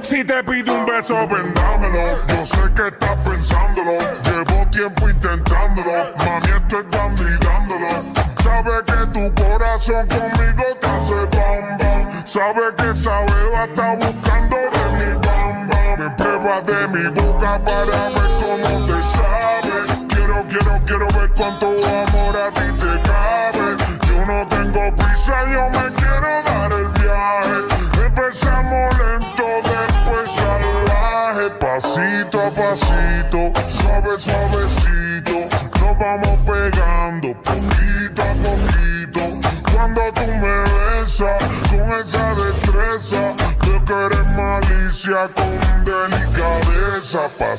Si te pide un beso, ven dámelo. Yo sé que estás pensándolo. Llevo tiempo intentándolo. Mami, esto es dándolo. Sabe que tu corazón conmigo te hace bam bam. Sabe que esa beba está buscando de mi bam bam. Me prueba de mi boca para ver cómo te sabe. Quiero ver cuánto amor a ti te cabe. Yo no tengo prisa, yo me quiero dar el viaje. Empezamos lento, después salvaje. Pasito a pasito, suavecito. Nos vamos pegando poquito a poquito. Cuando tú me besas con esa destreza, veo que eres malicia con delicadeza.